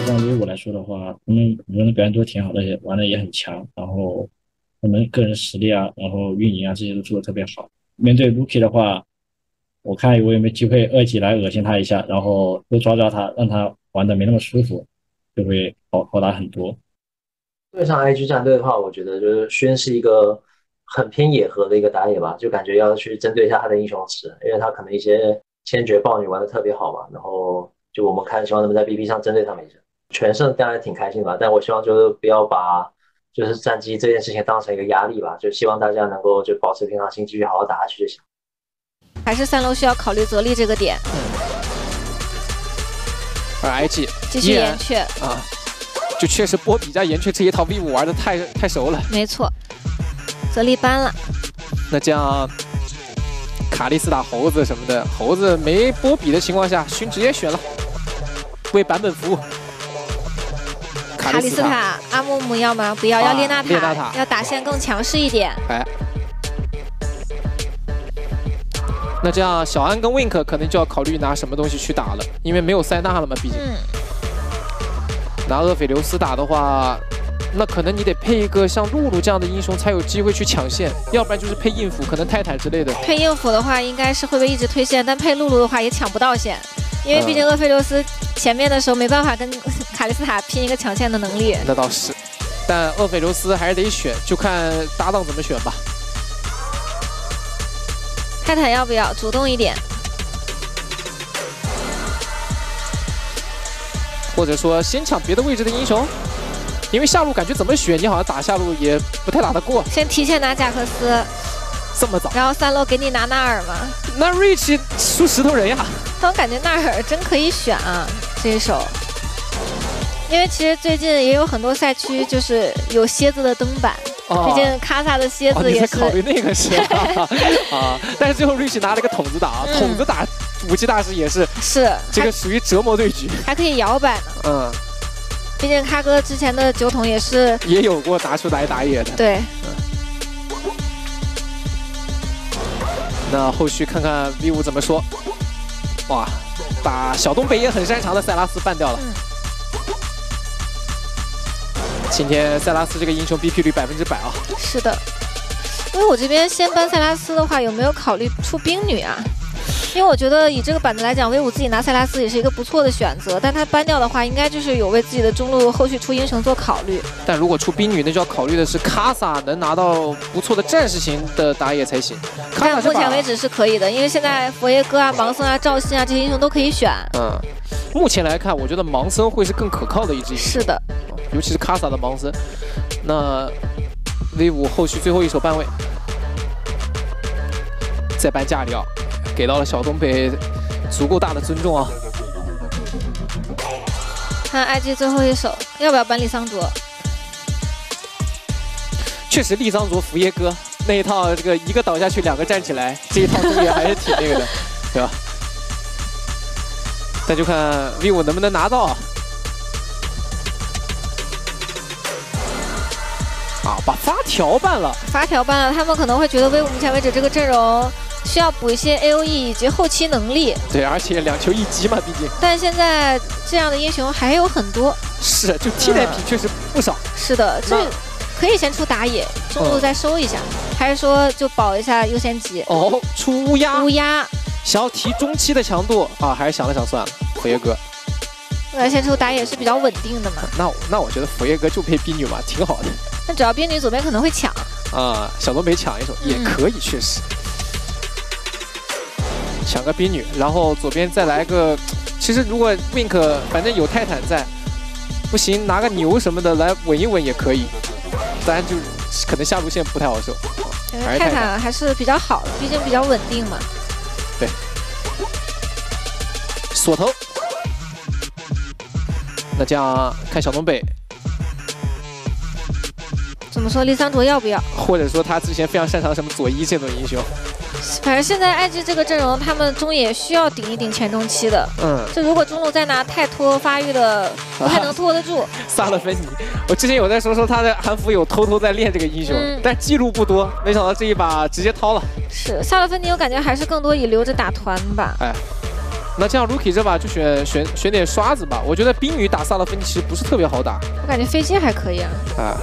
像威武来说的话，他们很多人表现都挺好的，也玩的也很强，然后他们个人实力啊，然后运营啊这些都做的特别好。面对 Rookie 的话，我看我有没有机会二级来恶心他一下，然后多抓抓他，让他玩的没那么舒服，就会好打很多。 对上 IG 战队的话，我觉得就是轩是一个很偏野核的一个打野吧，就感觉要去针对一下他的英雄池，因为他可能一些千珏豹女玩的特别好嘛，然后就我们看希望能不能在 BP 上针对他们一下。全胜当然挺开心吧，但我希望就是不要把就是战绩这件事情当成一个压力吧，就希望大家能够就保持平常心，继续好好打下去就行。 还是3楼需要考虑泽立这个点。 而 IG 继续岩雀啊，就确实波比加岩雀这一套 V5玩的太熟了。 没错，泽立搬了。 那这样卡莉斯打猴子什么的，猴子没波比的情况下，勋直接选了，为版本服务。 卡莉斯塔，阿木木要吗？不要，要列娜塔，要打线更强势一点。 哎，那这样小安跟 Wink 可能就要考虑拿什么东西去打了，因为没有塞纳了嘛，毕竟。拿厄斐琉斯打的话，那可能你得配一个像露露这样的英雄才有机会去抢线，要不然就是配硬辅，可能泰坦之类的。 配硬辅的话，应该是会被一直推线，但配露露的话也抢不到线。因为毕竟厄斐琉斯前面的时候没办法跟卡莉斯塔拼一个抢线的能力。 那倒是，但厄斐琉斯还是得选，就看搭档怎么选吧。 泰坦要不要主动一点？ 或者说先抢别的位置的英雄，因为下路感觉怎么选，你好像打下路也不太打得过。 先提前拿贾克斯， 这么早， 然后3楼给你拿纳尔嘛。 那 Rich 输石头人呀。 但我感觉纳尔真可以选啊，这一手。因为其实最近也有很多赛区就是有蝎子的登板，毕竟卡萨的蝎子也是。 你在考虑那个是吧？啊，但是最后 Rich 拿了个筒子打，筒子打武器大师也是这个属于折磨对局， 还可以摇摆呢。毕竟咖哥之前的9筒也是也有过拿出来打野的。 对。 那后续看看 V5怎么说。哇，把小东北也很擅长的塞拉斯办掉了。今天塞拉斯这个英雄 BP 率100%啊。 是的，因为我这边先搬塞拉斯的话，有没有考虑出冰女啊？因为我觉得以这个板子来讲，V5自己拿塞拉斯也是一个不错的选择，但他搬掉的话，应该就是有为自己的中路后续出英雄做考虑。 但如果出冰女，那就要考虑的是卡萨能拿到不错的战士型的打野才行。 但目前为止是可以的，因为现在佛耶哥啊、盲僧啊、赵信啊这些英雄都可以选。 目前来看，我觉得盲僧会是更可靠的一支英雄。 是的， 尤其是卡萨的盲僧。那 V5后续最后一手半位，再搬加里奥。给到了小东北足够大的尊重啊！ 看 IG 最后一手，要不要搬利桑卓？ 确实，利桑卓福耶哥那一套，这个一个倒下去，2个站起来，这一套中野还是挺那个的，对吧？但就看 V5能不能拿到啊！把发条办了， 他们可能会觉得 V5目前为止这个阵容。需要补一些 AOE 以及后期能力， 对，而且2球1击嘛，毕竟。 但现在这样的英雄还有很多， 是，就替代品确实不少。 是的，这可以先出打野，中路再收一下，还是说就保一下优先级？ 哦，出乌鸦，想要提中期的强度啊，还是想了想算了，佛耶哥。 先出打野是比较稳定的嘛。 那我觉得佛耶哥就配冰女嘛，挺好的。 那只要冰女左边可能会抢小东北抢一手也可以，确实。抢个冰女，然后左边再来个。其实如果 Wink 反正有泰坦在，不行拿个牛什么的来稳一稳也可以。当然就可能下路线不太好受。 泰坦还是比较好的，毕竟比较稳定嘛。 对。锁头。那这样看小东北。 怎么说？利桑卓要不要？ 或者说他之前非常擅长什么左一这种英雄？ 反正现在IG 这个阵容，他们中野需要顶一顶前中期的。就如果中路再拿太拖发育的，不太能拖得住。 萨勒芬妮，我之前有在说他的韩服有偷偷在练这个英雄，但记录不多，没想到这一把直接掏了。 是萨勒芬妮，我感觉还是更多以留着打团吧。 那这样 Rookie 这把就选点刷子吧。我觉得冰女打萨勒芬尼其实不是特别好打。 我感觉飞机还可以啊。 啊，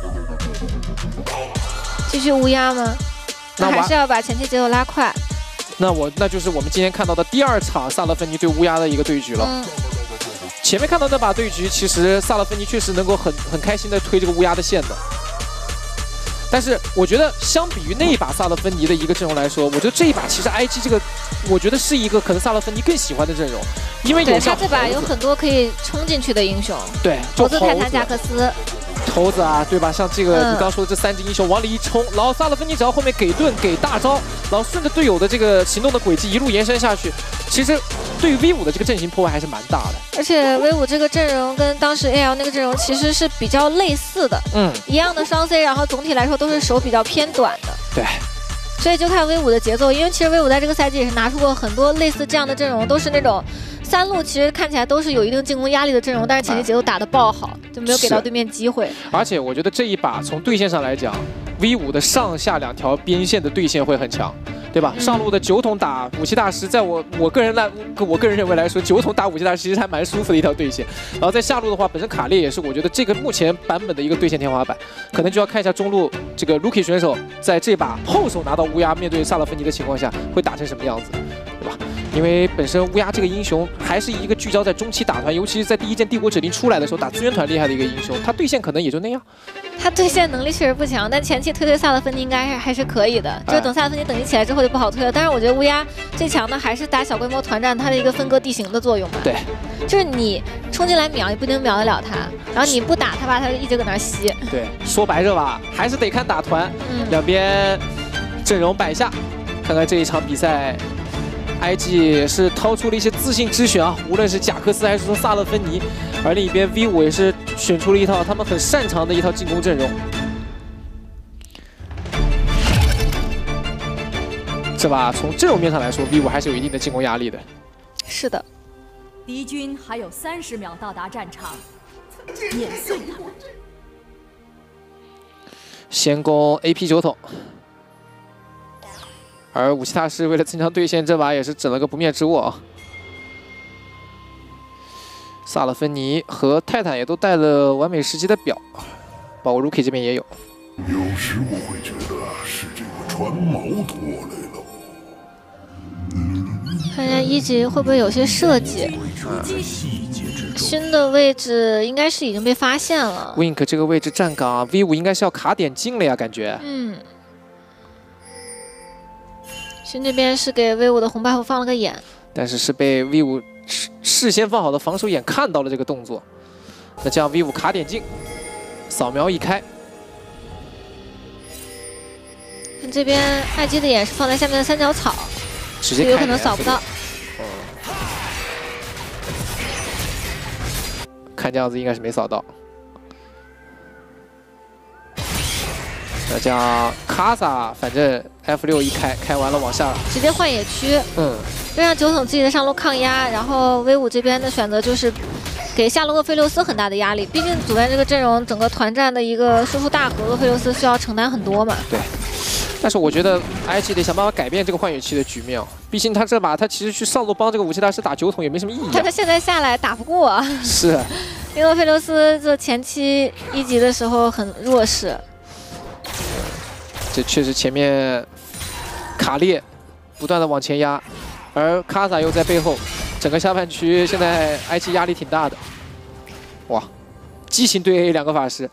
继续乌鸦吗？那还是要把前期节奏拉快。 那就是我们今天看到的第2场萨勒芬尼对乌鸦的一个对局了。前面看到那把对局，其实萨勒芬尼确实能够很开心的推这个乌鸦的线的。但是我觉得相比于那一把萨勒芬尼的一个阵容来说，我觉得这一把其实 IG 这个，我觉得是一个可能萨勒芬尼更喜欢的阵容，因为有他这把有很多可以冲进去的英雄， 对， 猴子、泰坦、贾克斯。 猴子啊，对吧？像这个你刚说的这3只英雄往里一冲，然后萨勒芬尼只要后面给盾给大招，然后顺着队友的这个行动的轨迹一路延伸下去，其实对于 V5的这个阵型破坏还是蛮大的。 而且 V5这个阵容跟当时 AL 那个阵容其实是比较类似的，一样的双 C， 然后总体来说都是手比较偏短的。 对。 所以就看 V5的节奏，因为其实 V5在这个赛季也是拿出过很多类似这样的阵容，都是那种3路其实看起来都是有一定进攻压力的阵容，但是前期节奏打得爆好，就没有给到对面机会。而且我觉得这一把从对线上来讲 ，V5的上下2条边线的对线会很强，对吧？上路的9桶打武器大师，在我个人认为来说，9桶打武器大师其实还蛮舒服的一条对线。然后在下路的话，本身卡列也是我觉得这个目前版本的一个对线天花板，可能就要看一下中路这个 Rookie 选手在这把后手拿到乌鸦面对萨勒芬尼的情况下会打成什么样子，对吧？因为本身乌鸦这个英雄还是一个聚焦在中期打团，尤其是在第1件帝国指令出来的时候打资源团厉害的一个英雄，他对线可能也就那样。 他对线能力确实不强，但前期推萨勒芬尼应该还是可以的。就等萨勒芬尼等级起来之后就不好推了。但是我觉得乌鸦最强的还是打小规模团战，它的一个分割地形的作用吧。 对， 就是你冲进来秒，你不一定秒得了他，然后你不打他吧，他就一直搁那吸。 对，说白了吧，还是得看打团，两边阵容摆下，看看这一场比赛。IG 也是掏出了一些自信之选啊，无论是贾克斯还是说萨勒芬尼，而另一边 V5 也是选出了一套他们很擅长的一套进攻阵容。这把从阵容面上来说 ，V5 还是有一定的进攻压力的。 是的。 敌军还有30秒到达战场，碾碎他们。 先攻 AP 9桶。而武器大师为了增强对线，这把也是整了个不灭之握啊。萨勒芬尼和泰坦也都带了完美时机的表，包括 Rookie 这边也有。 有时我会觉得是这个船锚拖累了。 看一下1级会不会有些设计？勋的位置应该是已经被发现了。 Wink 这个位置站岗 ，V5 应该是要卡点进了呀，感觉。 勋这边是给 V5的红 buff 放了个眼， 但是被 V5事先放好的防守眼看到了这个动作，那这样 V5 卡点进，扫描一开。 看这边IG的眼是放在下面的3角草， 直接有可能扫不到。 看这样子应该是没扫到。那这样卡萨反正 F6 一开完了往下直接换野区，就让9桶自己的上路抗压，然后 V5 这边的选择就是给下路厄斐琉斯很大的压力，毕竟组建这个阵容整个团战的一个输出大和厄斐琉斯需要承担很多嘛。 对，但是我觉得 IG 得想办法改变这个换野区的局面，毕竟他这把他其实去上路帮这个武器大师打9桶也没什么意义。 但他现在下来打不过， 是， 因为厄斐琉斯这前期1级的时候很弱势。 这确实前面卡列不断的往前压，而卡萨又在背后，整个下半区现在 IG 压力挺大的。哇，激情对 A 2个法师，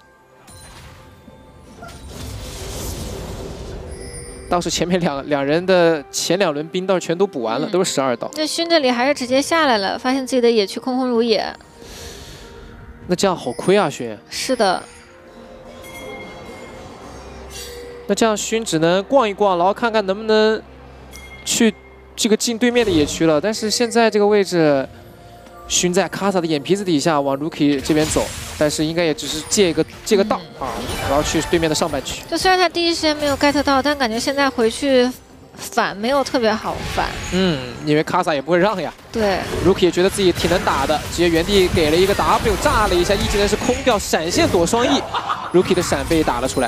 倒是前面两人的前2轮兵倒是全都补完了，都是12刀。 这勋这里还是直接下来了，发现自己的野区空空如也。 那这样好亏啊，勋。 是的。 那这样勋只能逛一逛，然后看看能不能去这个进对面的野区了。但是现在这个位置，勋在卡萨的眼皮子底下往 Rookie 这边走，但是应该也只是借个道啊，然后去对面的上半区。 就虽然他第一时间没有 get 到，但感觉现在回去反没有特别好反。 因为卡萨也不会让呀。 对 ，Rookie 也觉得自己挺能打的，直接原地给了一个 W 炸了一下，一技能是空掉闪现躲双 E， Rookie 的闪被打了出来。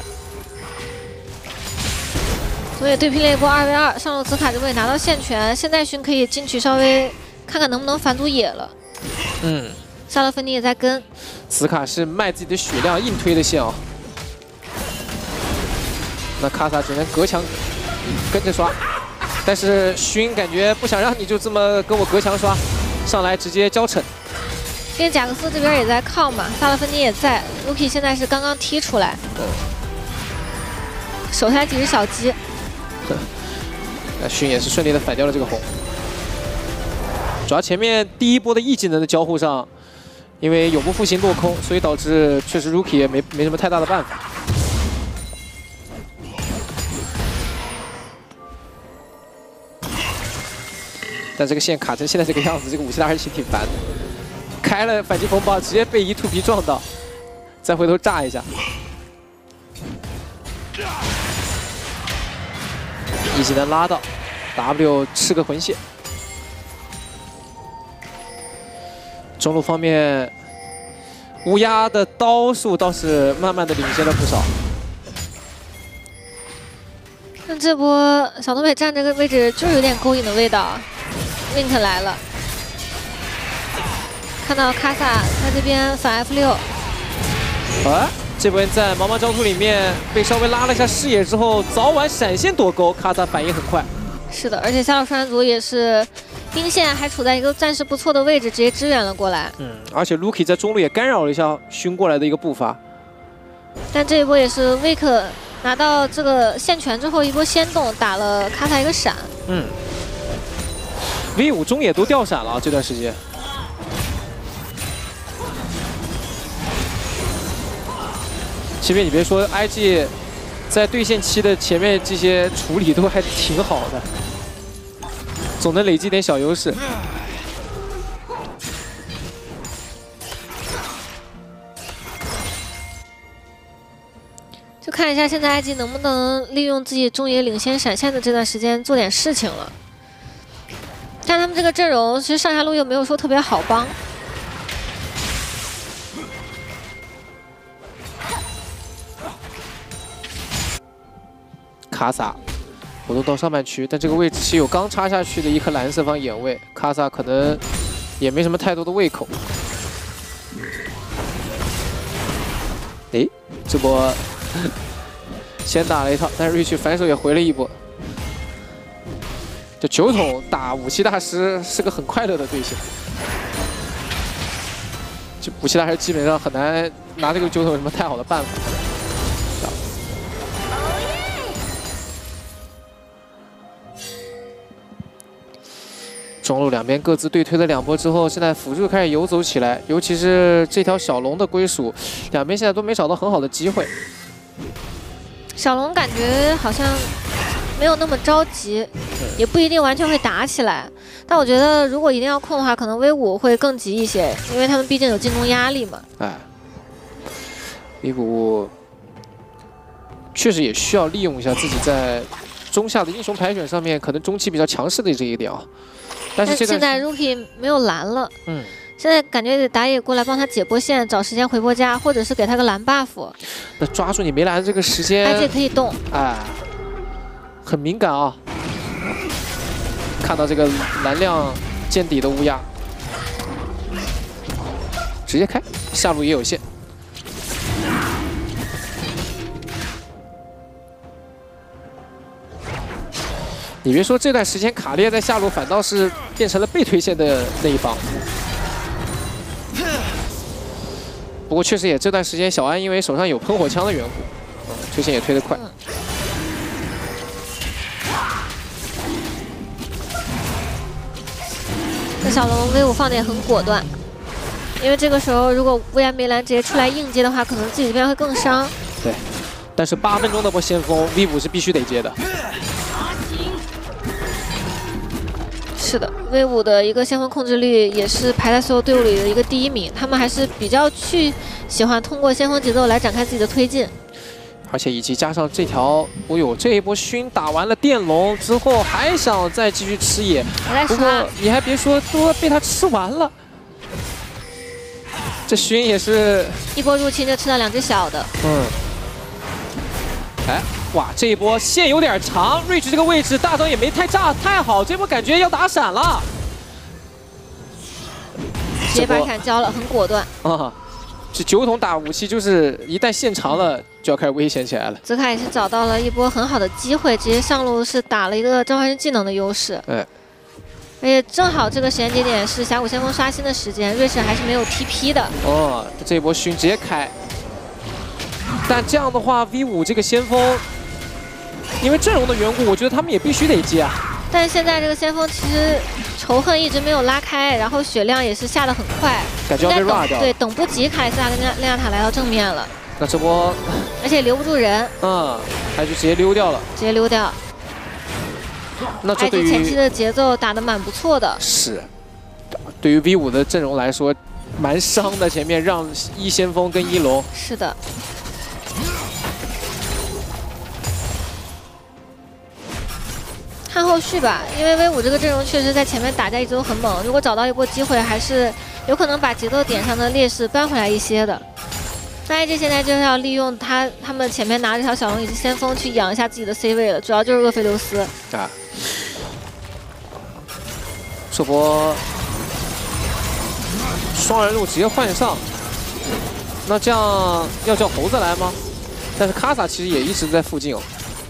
所以对拼了一波2v2，上路紫卡这波也拿到线权，现在勋可以进去稍微看看能不能反阻野了。萨勒芬妮也在跟。 斯卡是卖自己的血量硬推的线哦。那卡萨只能隔墙跟着刷，但是勋感觉不想让你就这么跟我隔墙刷，上来直接交惩。 因为贾克斯这边也在靠嘛，萨勒芬妮也在 ，Rookie 现在是刚刚踢出来，手下几只小鸡。 那勋也是顺利的反掉了这个红。主要前面第一波的 E 技能的交互上，因为永不复兴落空，所以导致确实 Rookie 也没什么太大的办法。但这个线卡成现在这个样子，这个武器大还是挺烦的。开了反击风暴，直接被一兔皮撞到，再回头炸一下。一技能拉到 ，W 吃个魂血。中路方面，乌鸦的刀数倒是慢慢的领先了不少。 那这波小东北站这个位置就是有点勾引的味道。Wink 来了，看到卡萨在这边反 F6。 这波在茫茫焦土里面被稍微拉了一下视野之后，早晚闪现躲钩，卡萨反应很快。 是的，而且下路双人组也是兵线还处在一个暂时不错的位置，直接支援了过来。 而且 Rookie 在中路也干扰了一下勋过来的一个步伐。 但这一波也是 Wink 拿到这个线权之后，一波先动打了卡萨一个闪。 V5中野都掉闪了这段时间。这边你别说 ，IG 在对线期的前面这些处理都还挺好的，总能累积点小优势。 就看一下现在 IG 能不能利用自己中野领先闪现的这段时间做点事情了。但他们这个阵容其实上下路又没有说特别好帮。 卡萨活动到上半区，但这个位置是有刚插下去的一颗蓝色方眼位，卡萨可能也没什么太多的胃口。这波先打了一套，但是瑞奇反手也回了一波。这9桶打武器大师是个很快乐的队形，这武器大师基本上很难拿这个9桶有什么太好的办法。中路两边各自对推了2波之后，现在辅助开始游走起来，尤其是这条小龙的归属，两边现在都没找到很好的机会。 小龙感觉好像没有那么着急，也不一定完全会打起来。但我觉得如果一定要控的话，可能V5会更急一些，因为他们毕竟有进攻压力嘛。 V5确实也需要利用一下自己在中下的英雄排选上面可能中期比较强势的这一点啊。但是现在 Rookie 没有蓝了，现在感觉得打野过来帮他解波线，找时间回波家，或者是给他个蓝 buff。 那抓住你没蓝这个时间 ，IG 可以动， 很敏感啊。看到这个蓝亮见底的乌鸦，直接开，下路也有线。你别说，这段时间卡列在下路反倒是变成了被推线的那一方。不过确实也这段时间小安因为手上有喷火枪的缘故，推线也推得快。 这小龙 V5放的也很果断，因为这个时候如果乌鸦没蓝直接出来硬接的话，可能自己这边会更伤。 对，但是8分钟那波先锋 V5是必须得接的。 是的 ，V5的一个先锋控制率也是排在所有队伍里的一个第1名，他们还是比较喜欢通过先锋节奏来展开自己的推进。 而且以及加上这条，这一波勋打完了电龙之后，还想再继续吃野，不过你还别说，都被他吃完了。这勋也是一波入侵就吃到2只小的。 哇，这一波线有点长，瑞奇这个位置大招也没太炸太好，这波感觉要打闪了。 直接把闪交了，很果断啊。这9筒打武器就是一旦现长了，就要开始危险起来了。 泽卡也是找到了一波很好的机会，直接上路是打了一个召唤师技能的优势。 哎， 而且正好这个时间节点是峡谷先锋刷新的时间，瑞士还是没有 TP 的。 哦，这一波勋直接开。但这样的话 ，V5这个先锋，因为阵容的缘故，我觉得他们也必须得接啊。 但是现在这个先锋其实仇恨一直没有拉开，然后血量也是下得很快， 感觉要被 run 掉。 对，等不及卡里斯塔跟利亚塔来到正面了。 那这波， 而且留不住人， 还就直接溜掉了， 直接溜掉。 那这对于前期的节奏打得蛮不错的， 是，对于 V5的阵容来说，蛮伤的。前面让一先锋跟一龙， 是的。看后续吧，因为 V5这个阵容确实在前面打架一直都很猛，如果找到一波机会，还是有可能把节奏点上的劣势扳回来一些的。那 IG 现在就是要利用他们前面拿这条小龙以及先锋去养一下自己的 C 位了，主要就是厄斐琉斯啊。这波双人路直接换上，那这样要叫猴子来吗？但是卡萨其实也一直在附近哦。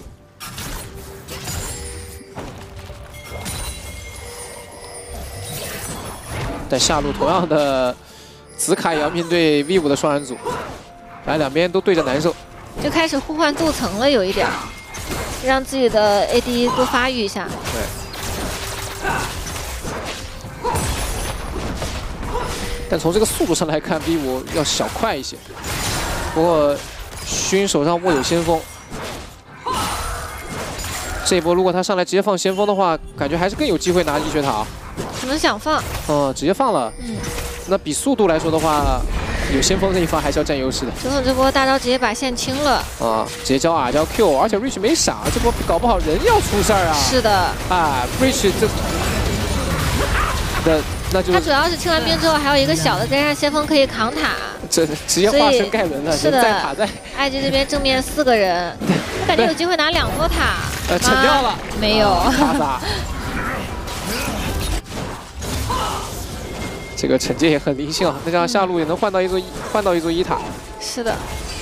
但下路同样的紫卡也要面对 V5的双人组，来两边都对着难受， 就开始互换镀层了，有一点让自己的 AD 多发育一下。 对。但从这个速度上来看 ，V5要小快一些。不过勋手上握有先锋，这一波如果他上来直接放先锋的话，感觉还是更有机会拿医学塔。 可能想放， 直接放了。那比速度来说的话，有先锋这一方还是要占优势的。 九筒这波大招直接把线清了。 直接交 R 交 Q， 而且 Rich 没闪，这波搞不好人要出事儿啊。 是的。 Rich 这的那就他主要是清完兵之后还有一个小的，再加上先锋可以扛塔， 这直接化身盖伦了。 是的， 在塔在。 IG 这边正面4个人，我感觉有机会拿2波塔。 沉掉了。 没有。 卡萨。这个惩戒也很灵性啊，那这样下路也能换到一座一塔。 是的。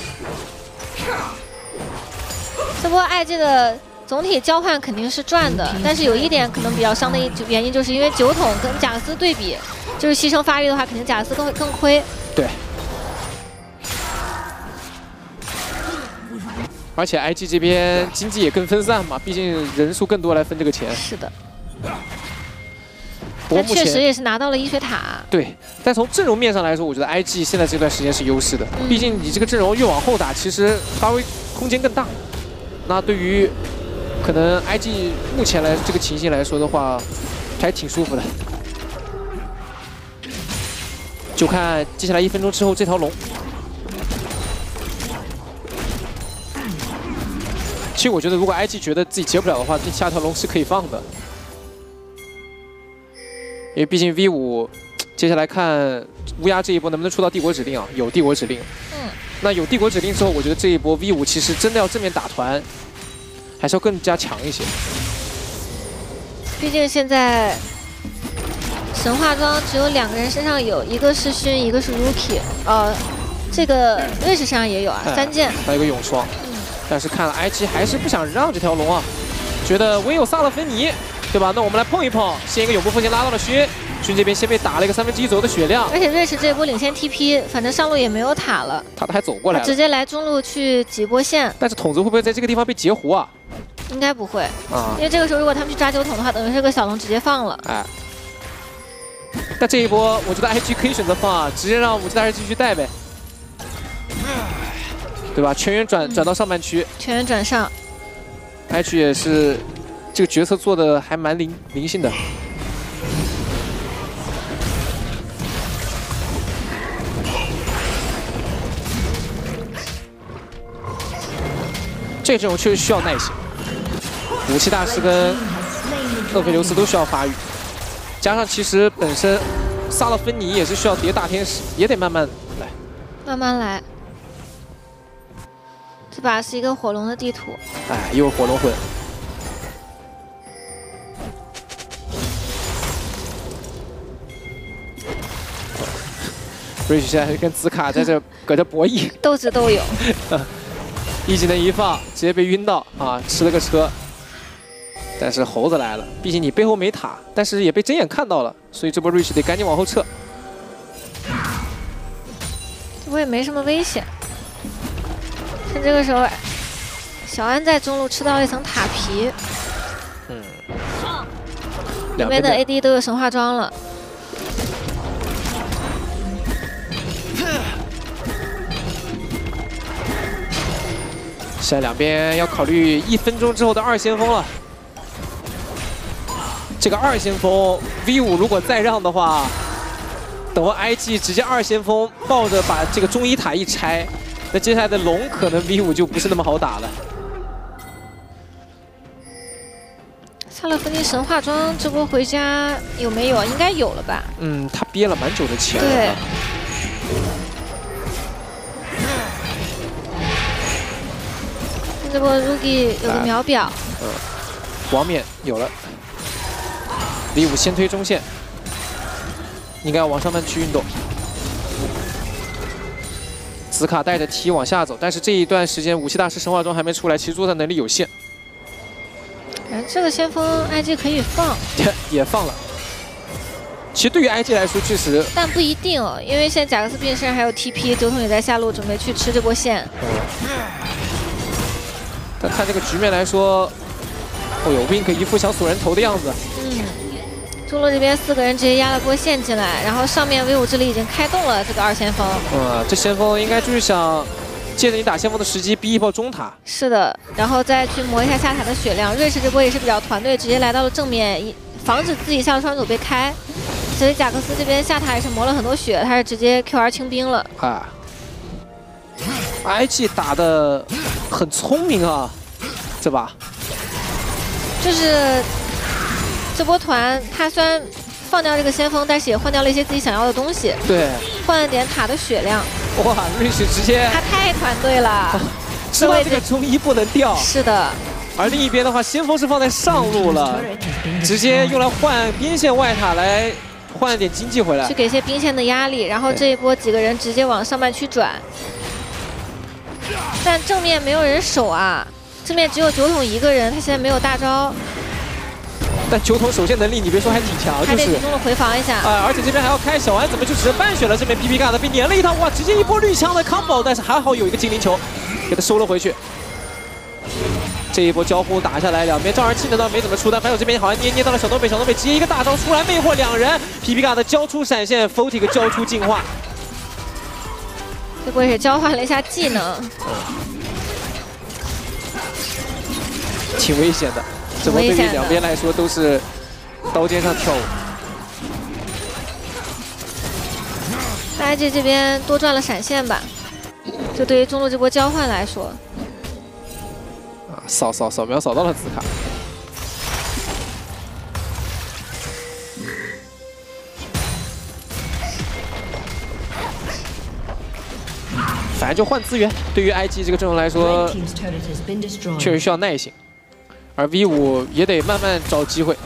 这波 IG 的总体交换肯定是赚的，但是有一点可能比较伤的原因，就是因为9筒跟贾克斯对比，就是牺牲发育的话，肯定贾克斯更亏。 对。而且 IG 这边经济也更分散嘛，毕竟人数更多来分这个钱。 是的。但确实也是拿到了医学塔。 对，但从阵容面上来说，我觉得 IG 现在这段时间是优势的。毕竟你这个阵容越往后打，其实发挥空间更大。那对于可能 IG 目前来这个情形来说的话，还挺舒服的。就看接下来1分钟之后这条龙。其实我觉得，如果 IG 觉得自己接不了的话，下条龙是可以放的。因为毕竟 V5，接下来看乌鸦这一波能不能出到帝国指令啊？有帝国指令。那有帝国指令之后，我觉得这一波 V5其实真的要正面打团，还是要更加强一些。 毕竟现在神话装只有2个人身上有，一个是勋，一个是 Rookie。这个瑞士身上也有啊，3件。 还有一个永霜。但是看了 IG 还是不想让这条龙啊，觉得唯有萨勒芬尼。对吧？那我们来碰一碰，先一个永不复先拉到了勋这边先被打了一个1/3左右的血量， 而且瑞士这一波领先 TP， 反正上路也没有塔了， 塔还走过来了， 直接来中路去挤波线。 但是筒子会不会在这个地方被截胡啊？ 应该不会因为这个时候如果他们去抓9筒的话，等于这个小龙直接放了。 那这一波我觉得 IG 可以选择放啊，直接让武器大师继续带呗，对吧？全员转到上半区， 全员转上 ，IG 也是。这个决策做的还蛮灵性的。这种确实需要耐心，武器大师跟厄斐琉斯都需要发育，加上其实本身萨勒芬尼也是需要叠大天使，也得慢慢来。 慢慢来。这把是一个火龙的地图。 又是火龙魂。 瑞许现在跟紫卡在这搁这博弈， 斗智斗勇。 一技能一放，直接被晕到啊，吃了个车。但是猴子来了，毕竟你背后没塔，但是也被睁眼看到了，所以这波瑞许得赶紧往后撤。 我也没什么危险。趁这个时候，小安在中路吃到了一层塔皮。里面的 AD 都有神话装了。 现在两边要考虑1分钟之后的2先锋了。这个2先锋 V5 如果再让的话，等会 IG 直接2先锋抱着把这个中1塔一拆，那接下来的龙可能 V5 就不是那么好打了。 萨勒芬妮神话装这波回家有没有啊？应该有了吧？ 嗯，他憋了蛮久的钱了。 对。这波 Rugi 有个秒表。 王冕有了。V5先推中线，应该要往上半区运动。紫卡带着 T 往下走，但是这一段时间武器大师神话装还没出来，其实作战能力有限。 这个先锋 IG 可以放， 也放了。其实对于 IG 来说，确实， 但不一定哦，因为现在贾克斯变身还有 TP， 九筒也在下路准备去吃这波线。 但看这个局面来说，哦呦 ，Wink 一副想锁人头的样子。 中路这边4个人直接压了波线进来，然后上面 V5这里已经开动了这个2先锋。 这先锋应该就是想借着你打先锋的时机逼一波中塔。 是的，然后再去磨一下下塔的血量。瑞士这波也是比较团队，直接来到了正面，防止自己下路双手被开。所以贾克斯这边下塔也是磨了很多血，他是直接 QR 清兵了。 IG 打的很聪明啊，这把就是这波团他虽然放掉这个先锋，但是也换掉了一些自己想要的东西。 对， 换了点塔的血量。 哇，瑞士直接他太团队了， 知道这个中1不能掉。 是的。 而另一边的话，先锋是放在上路了，直接用来换边线外塔来换点经济回来， 去给一些兵线的压力。然后这一波几个人直接往上半区转，但正面没有人守啊，正面只有九筒一个人，他现在没有大招。 但九筒守线能力你别说还挺强，就是还得集中的回防一下。 而且这边还要开小安，怎么就只是半血了？这边 PP 嘎的被粘了一套，哇，直接一波绿枪的 combo， 但是还好有一个精灵球给他收了回去。这一波交互打下来，两边照然技能倒没怎么出，但反手这边好像捏到了小东北，小东北直接一个大招出来魅惑两人 ，PP 嘎的交出闪现 ，Photic 交出净化。 这波也是交换了一下技能， 挺危险的。这波对于两边来说都是刀尖上跳舞。 IG 这边多赚了闪现吧，就对于中路这波交换来说。 扫描扫到了紫卡。反正就换资源，对于 IG 这个阵容来说，确实需要耐心。而 V5也得慢慢找机会。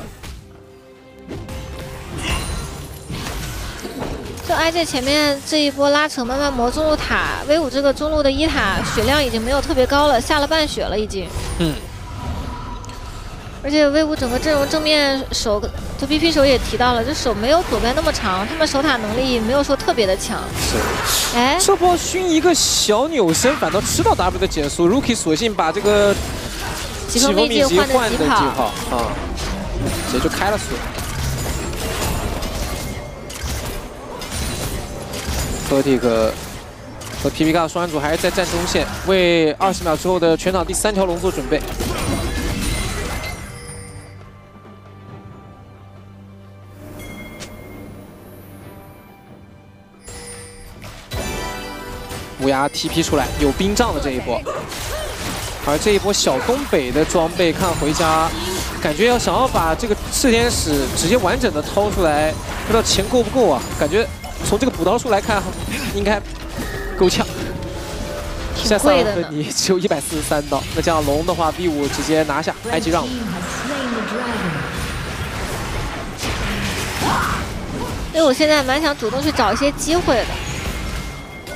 就 IG 前面这一波拉扯，慢慢磨中路塔 ，V5这个中路的1塔血量已经没有特别高了，下了半血了已经。而且 V5整个阵容正面守，就 BP 手也提到了，这手没有左边那么长，他们守塔能力没有说特别的强。 是。哎，这波熏一个小扭身，反倒吃到 W 的减速 ，Rookie 索性把这个。 疾风秘籍换的疾跑啊，直接就开了锁。Photic 和 PP 嘎双人组还是在站中线，为20秒之后的全场第3条龙做准备。乌鸦 TP 出来，有冰杖的这一波。而这一波小东北的装备看回家，感觉想要把这个炽天使直接完整的掏出来，不知道钱够不够啊？感觉从这个补刀数来看，应该够呛。现在萨勒芬妮只有143刀，那这样龙的话 ，V5 直接拿下 IG 让。 因为我现在蛮想主动去找一些机会的。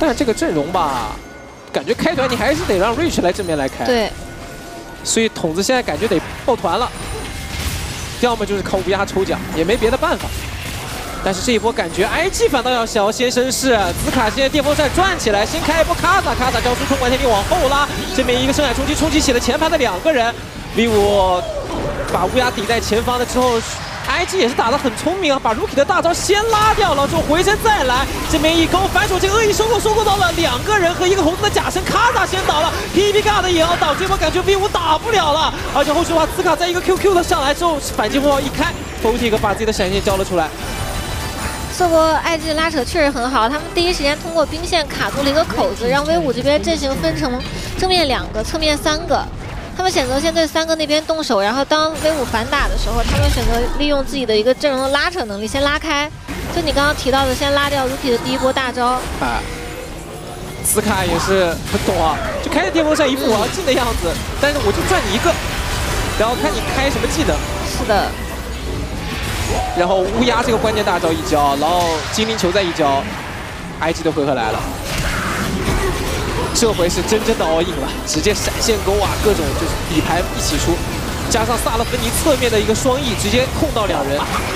但是这个阵容吧，感觉开团你还是得让 Rich 来正面来开。 对。 所以筒子现在感觉得抱团了，要么就是靠乌鸦抽奖，也没别的办法。但是这一波感觉 IG 反倒要想要先绅士，紫卡现在电风扇转起来，先开一波卡萨交出冲冠天地往后拉，这边一个深海冲击冲击起了前排的2个人 ，V5 把乌鸦抵在前方的之后。IG 也是打得很聪明啊，把 Rookie 的大招先拉掉了，之后回身再来，这边一勾反手，这个恶意收购到了2个人和一个红色的假身，卡萨先倒了 ，PB God 也要倒，这波感觉 V5 打不了了，而且后续的话，紫卡在一个 QQ 的上来之后，反击火炮一开 ，Fotik 把自己的闪现交了出来。 这波IG 拉扯确实很好，他们第一时间通过兵线卡住了一个口子，让 V5 这边阵型分成正面2个，侧面3个。他们选择先对3个那边动手，然后当 V5 反打的时候，他们选择利用自己的一个阵容的拉扯能力先拉开。就你刚刚提到的，先拉掉 Rookie 的第一波大招。 啊，紫卡也是很懂啊，就开着电风扇一副我要进的样子，但是我就赚你一个，然后看你开什么技能。 是的。 然后乌鸦这个关键大招一交，然后精灵球再一交 ，IG 的回合来了。这回是真正的 all in 了，直接闪现钩啊，各种就是底牌一起出，加上萨勒芬尼侧面的一个双翼，直接控到2人。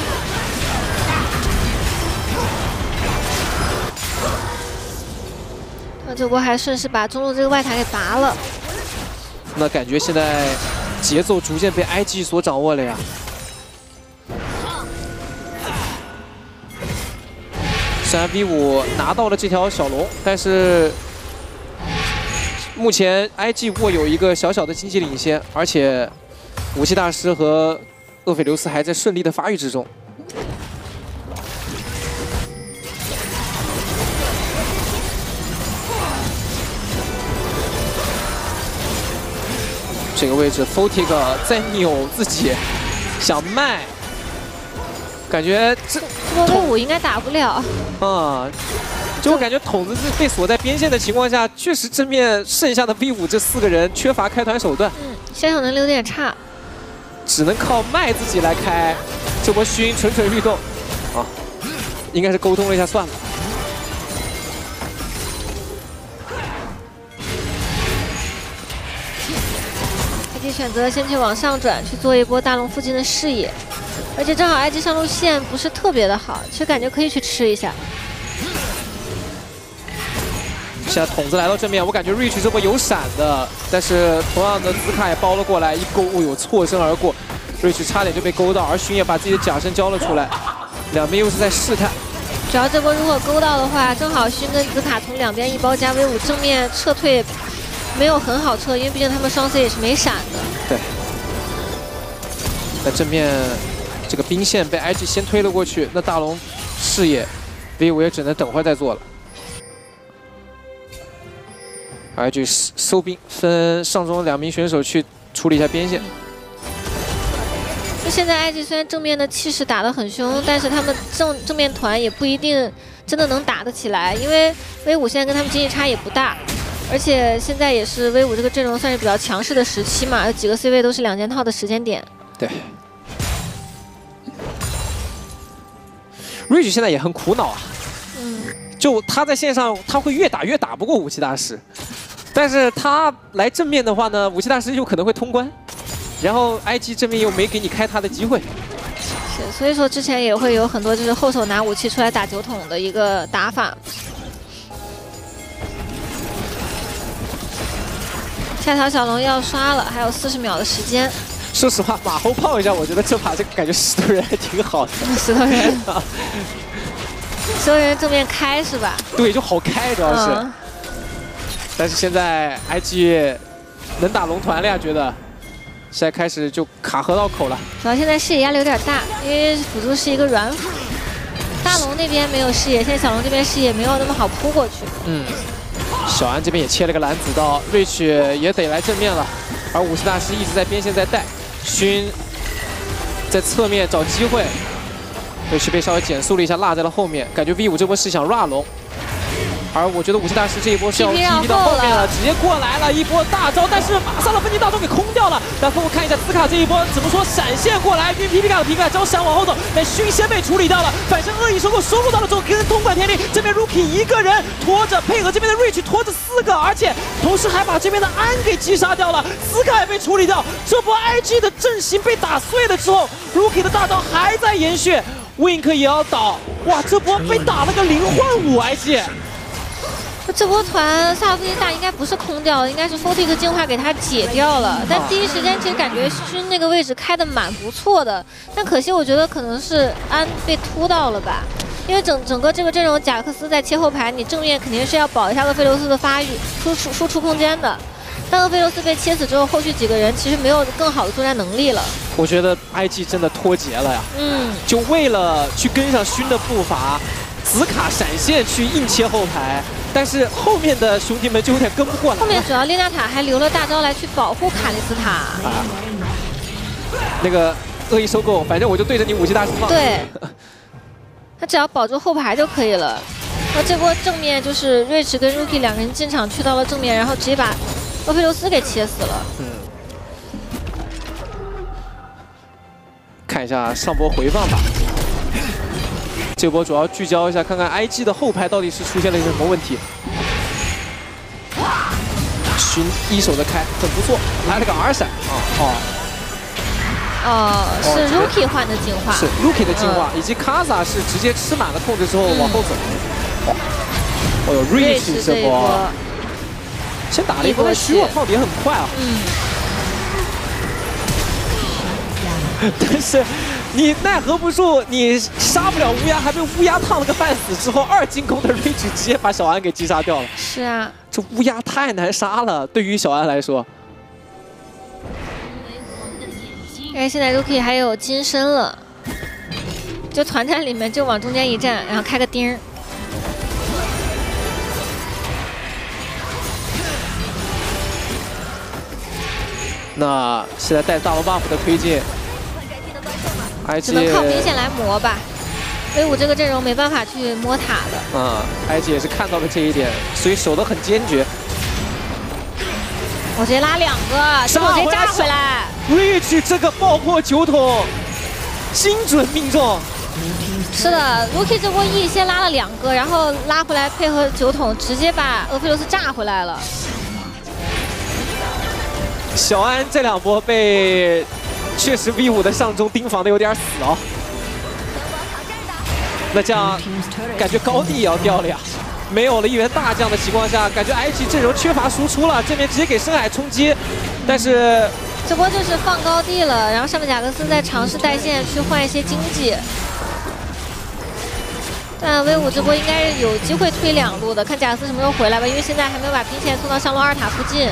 那这波还顺势把中路这个外塔给拔了。 那感觉现在节奏逐渐被 IG 所掌握了呀。虽然 V5 拿到了这条小龙，但是。目前 IG 握有一个小小的经济领先，而且武器大师和厄斐琉斯还在顺利的发育之中。这个位置 Fotik 在扭自己，想卖，感觉这波V5应该打不了。 啊。就我感觉筒子是被锁在边线的情况下，确实正面剩下的 V5这4个人缺乏开团手段， 先手能力有点差， 只能靠麦自己来开。这波熏蠢蠢欲动，啊，应该是沟通了一下算了。 IG 选择先去往上转，去做一波大龙附近的视野，而且正好 IG 上路线不是特别的好，其实感觉可以去吃一下。 现在筒子来到正面，我感觉 Rich 这波有闪的，但是同样的紫卡也包了过来，一勾，哦呦，错身而过 ，Rich 差点就被勾到，而熏也把自己的假身交了出来，两边又是在试探。 只要这波如果勾到的话，正好熏跟紫卡从两边一包加 V5 正面撤退没有很好撤，因为毕竟他们双 C 也是没闪的。 对。在正面这个兵线被 IG 先推了过去，那大龙视野 V5 也只能等会儿再做了。IG 收兵，分上中2名选手去处理一下边线。 就现在 IG 虽然正面的气势打得很凶，但是他们正面团也不一定真的能打得起来，因为 V5 现在跟他们经济差也不大，而且现在也是 V5 这个阵容算是比较强势的时期嘛，有几个 C 位都是2件套的时间点。 对。Rich 现在也很苦恼啊。就他在线上，他会越打越打不过武器大师，但是他来正面的话呢，武器大师有可能会通关，然后 IG 正面又没给你开他的机会。 是，所以说之前也会有很多就是后手拿武器出来打9桶的一个打法。下条小龙要刷了，还有40秒的时间。 说实话，马后炮一下，我觉得这把这个感觉石头人还挺好的。 石头人。石头人正面开是吧？ 对，就好开，主要是。但是现在 IG 能打龙团了呀，觉得现在开始就卡河道口了。 主要现在视野压力有点大，因为辅助是一个软辅，大龙那边没有视野，现在小龙这边视野没有那么好扑过去。 小安这边也切了个蓝子刀 ，Rich 也得来正面了，而武器大师一直在边线在带，熏在侧面找机会。Rich 被稍微减速了一下，落在了后面。感觉 V5 这波是想 run 龙， 而我觉得武器大师这一波是要 TP 到后面了，直接过来了一波大招，但是马萨勒芬尼大招给空掉了。然后我看一下兹卡这一波怎么说，闪现过来，晕皮皮卡的皮卡招闪往后走，但熏先被处理掉了，反身恶意收购收录到了之后，跟通关天力这边 Rookie 一个人拖着，配合这边的 Rich 拖着4个，而且同时还把这边的安给击杀掉了，兹卡也被处理掉。这波 IG 的阵型被打碎了之后 ，Rookie 的大招还在延续 ，Wink 也要倒，哇，这波被打了个0换5 IG。 这波团萨勒芬尼大应该不是空掉的，应该是 Fortic 净化给他解掉了。但第一时间其实感觉熏那个位置开的蛮不错的，但可惜我觉得可能是安被突到了吧。因为整个这个阵容，贾克斯在切后排，你正面肯定是要保一下厄斐琉斯的发育输出空间的。但厄斐琉斯被切死之后，后续几个人其实没有更好的作战能力了。 我觉得 IG 真的脱节了呀，就为了去跟上熏的步伐，紫卡闪现去硬切后排，但是后面的兄弟们就有点跟不过来。 后面主要丽娜塔还留了大招来去保护卡莉斯塔。 那个恶意收购，反正我就对着你武器大师放。 对。他只要保住后排就可以了。那这波正面就是瑞驰跟 Rookie 2个人进场去到了正面，然后直接把厄斐琉斯给切死了。 看一下上波回放吧。这波主要聚焦一下，看看 IG 的后排到底是出现了什么问题。寻一手的开很不错，来了个 R 闪是 Rookie 换的净化， 是 Rookie 的净化，以及 Kaza 是直接吃满了控制之后往后走。哦呦 ，Rich 这波先打了一波，但虚弱套的也很快啊。但是你奈何不住，你杀不了乌鸦，还被乌鸦烫了个半死之后，2进攻的 Rich 直接把小安给击杀掉了。 是啊， 这乌鸦太难杀了，对于小安来说。 哎，现在 Rookie 还有金身了，就团战里面就往中间一站，然后开个钉儿。 那现在带大龙 buff 的推进， 只能靠兵线来磨吧。威武这个阵容没办法去摸塔的。 IG 也是看到了这一点，所以守得很坚决。 我直接拉2个，这我直接炸回来。 Rich 这个爆破9桶，精准命中。 是的 ，Rookie 这波 E 先拉了2个，然后拉回来配合9桶，直接把厄斐琉斯炸回来了。 小安这2波被确实 V5的上中盯防的有点死哦。那这样感觉高地也要掉了呀。没有了一员大将的情况下，感觉 IG 阵容缺乏输出了。这边直接给深海冲击，但是这波就是放高地了，然后上面贾克斯在尝试带线去换一些经济。但威武这波应该是有机会推2路的，看贾克斯什么时候回来吧，因为现在还没有把兵线送到上路2塔附近。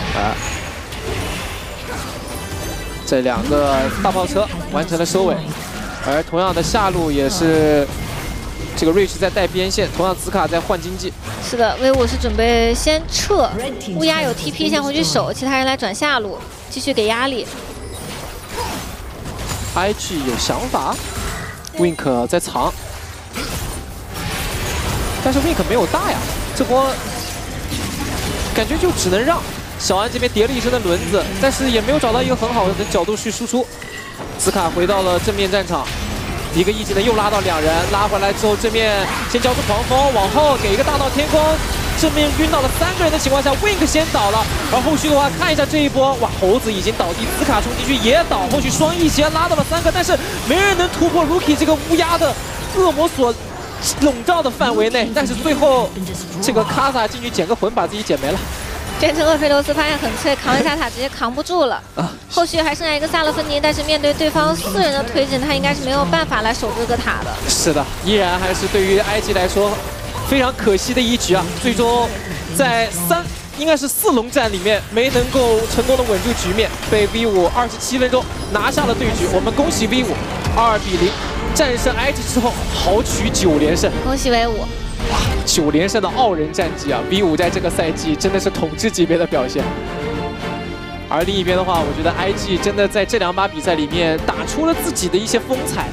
这2个大炮车完成了收尾，而同样的下路也是。这个 Rich 在带边线，同样紫卡在换经济。 是的，威武是准备先撤，乌鸦有 TP 先回去守，其他人来转下路，继续给压力。 IG 有想法 ，Wink 在藏，但是 Wink 没有大呀，这波感觉就只能让小安这边叠了一身的轮子，但是也没有找到一个很好的角度去输出。紫卡回到了正面战场。一个一技能又拉到2人，拉回来之后正面先交出狂风，往后给一个大闹天宫，正面晕到了3个人的情况下 ，Wink 先倒了。而后续的话，看一下这一波，哇，猴子已经倒地，紫卡冲进去也倒，后续双翼先拉到了3个，但是没人能突破 Rookie 这个乌鸦的恶魔所笼罩的范围内，但是最后这个卡萨进去捡个魂，把自己捡没了。 变成厄斐琉斯发现很脆，扛一下塔直接扛不住了。后续还剩下一个萨勒芬尼，但是面对对方4人的推进，他应该是没有办法来守这个塔的。 是的，依然还是对于 IG 来说非常可惜的一局啊！最终在应该是4龙战里面没能够成功的稳住局面，被 V5 27分钟拿下了对局。我们恭喜 V5 2比0战胜 IG 之后豪取9连胜， 恭喜威武！ 哇，9连胜的傲人战绩啊 ！V5 在这个赛季真的是统治级别的表现。而另一边的话，我觉得 IG 真的在这2把比赛里面打出了自己的一些风采。